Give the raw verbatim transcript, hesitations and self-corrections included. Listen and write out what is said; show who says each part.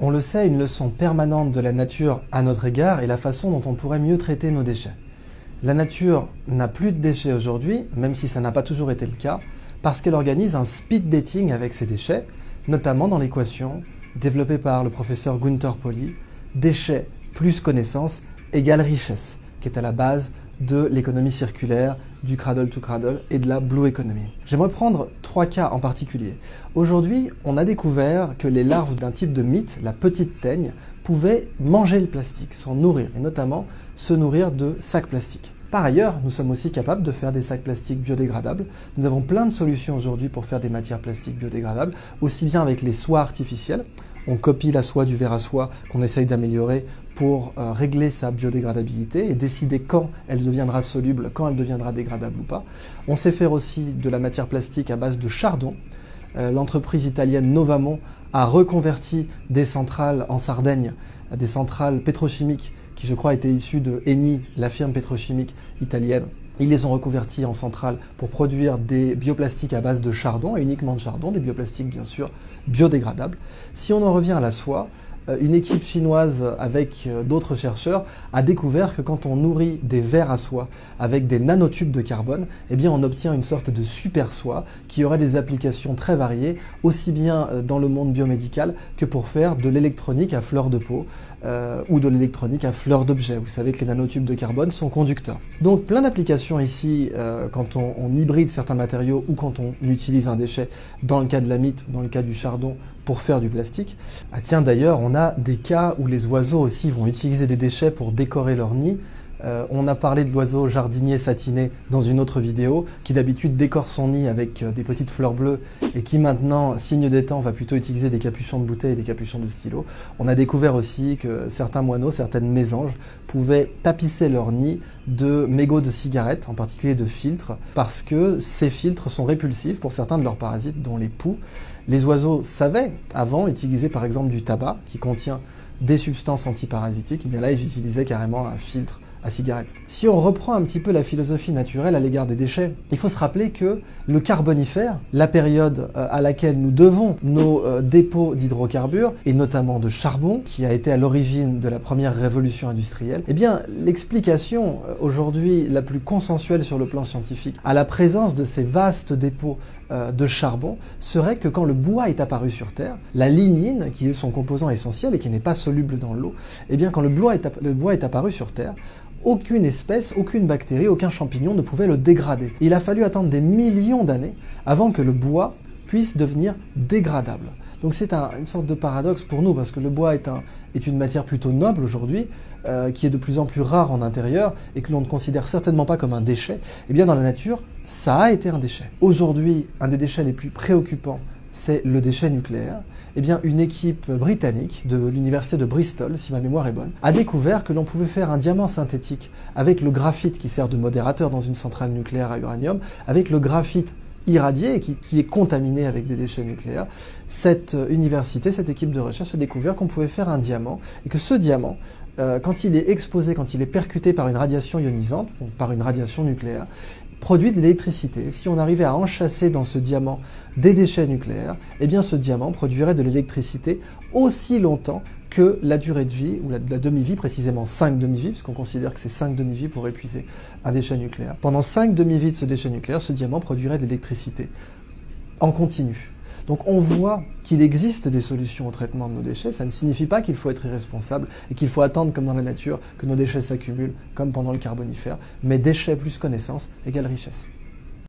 Speaker 1: On le sait, une leçon permanente de la nature à notre égard est la façon dont on pourrait mieux traiter nos déchets. La nature n'a plus de déchets aujourd'hui, même si ça n'a pas toujours été le cas, parce qu'elle organise un speed dating avec ses déchets, notamment dans l'équation développée par le professeur Gunther Pauli, déchets plus connaissance égale richesse, qui est à la base de l'économie circulaire, du cradle to cradle et de la blue economy. J'aimerais prendre trois cas en particulier. Aujourd'hui, on a découvert que les larves d'un type de mythe, la petite teigne, pouvaient manger le plastique, s'en nourrir, et notamment se nourrir de sacs plastiques. Par ailleurs, nous sommes aussi capables de faire des sacs plastiques biodégradables. Nous avons plein de solutions aujourd'hui pour faire des matières plastiques biodégradables, aussi bien avec les soies artificielles. On copie la soie du verre à soie qu'on essaye d'améliorer pour euh, régler sa biodégradabilité et décider quand elle deviendra soluble, quand elle deviendra dégradable ou pas. On sait faire aussi de la matière plastique à base de chardon. Euh, L'entreprise italienne Novamont a reconverti des centrales en Sardaigne, des centrales pétrochimiques qui je crois étaient issues de Eni, la firme pétrochimique italienne. Ils les ont reconvertis en centrales pour produire des bioplastiques à base de chardon, et uniquement de chardon, des bioplastiques bien sûr biodégradables. Si on en revient à la soie, une équipe chinoise avec d'autres chercheurs a découvert que quand on nourrit des vers à soie avec des nanotubes de carbone, eh bien on obtient une sorte de super soie qui aurait des applications très variées, aussi bien dans le monde biomédical que pour faire de l'électronique à fleur de peau euh, ou de l'électronique à fleur d'objet. Vous savez que les nanotubes de carbone sont conducteurs. Donc plein d'applications ici euh, quand on, on hybride certains matériaux ou quand on utilise un déchet, dans le cas de l'amite ou dans le cas du chardon, pour faire du plastique. Ah tiens, d'ailleurs, on a des cas où les oiseaux aussi vont utiliser des déchets pour décorer leur nid. Euh, on a parlé de l'oiseau jardinier satiné dans une autre vidéo, qui d'habitude décore son nid avec euh, des petites fleurs bleues et qui maintenant, signe des temps, va plutôt utiliser des capuchons de bouteilles et des capuchons de stylo. On a découvert aussi que certains moineaux, certaines mésanges, pouvaient tapisser leur nid de mégots de cigarettes, en particulier de filtres, parce que ces filtres sont répulsifs pour certains de leurs parasites, dont les poux. Les oiseaux savaient avant utiliser par exemple du tabac qui contient des substances antiparasitiques, et bien là ils utilisaient carrément un filtre à cigarette. Si on reprend un petit peu la philosophie naturelle à l'égard des déchets, il faut se rappeler que le Carbonifère, la période à laquelle nous devons nos euh, dépôts d'hydrocarbures, et notamment de charbon, qui a été à l'origine de la première révolution industrielle, eh bien l'explication euh, aujourd'hui la plus consensuelle sur le plan scientifique à la présence de ces vastes dépôts euh, de charbon serait que quand le bois est apparu sur Terre, la lignine, qui est son composant essentiel et qui n'est pas soluble dans l'eau, eh bien quand le bois est, le bois est apparu sur Terre, aucune espèce, aucune bactérie, aucun champignon ne pouvait le dégrader. Il a fallu attendre des millions d'années avant que le bois puisse devenir dégradable. Donc c'est un, une sorte de paradoxe pour nous, parce que le bois est, un, est une matière plutôt noble aujourd'hui, euh, qui est de plus en plus rare en intérieur, et que l'on ne considère certainement pas comme un déchet. Eh bien dans la nature, ça a été un déchet. Aujourd'hui, un des déchets les plus préoccupants, c'est le déchet nucléaire. Eh bien, une équipe britannique de l'université de Bristol, si ma mémoire est bonne, a découvert que l'on pouvait faire un diamant synthétique avec le graphite qui sert de modérateur dans une centrale nucléaire à uranium, avec le graphite irradié qui, qui est contaminé avec des déchets nucléaires. Cette université, cette équipe de recherche a découvert qu'on pouvait faire un diamant et que ce diamant, euh, quand il est exposé, quand il est percuté par une radiation ionisante, donc par une radiation nucléaire, produit de l'électricité. Si on arrivait à enchasser dans ce diamant des déchets nucléaires, eh bien ce diamant produirait de l'électricité aussi longtemps que la durée de vie, ou la, la demi-vie, précisément cinq demi-vies, puisqu'on considère que c'est cinq demi-vies pour épuiser un déchet nucléaire. Pendant cinq demi-vies de ce déchet nucléaire, ce diamant produirait de l'électricité en continu. Donc on voit qu'il existe des solutions au traitement de nos déchets. Ça ne signifie pas qu'il faut être irresponsable et qu'il faut attendre, comme dans la nature, que nos déchets s'accumulent, comme pendant le Carbonifère. Mais déchets plus connaissance égale richesse.